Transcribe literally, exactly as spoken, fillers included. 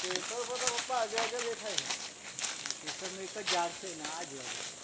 તો બધો પપ્પા આજે આજે દેખાય ને કિશન એક જ ઝાડ છે ને આ જ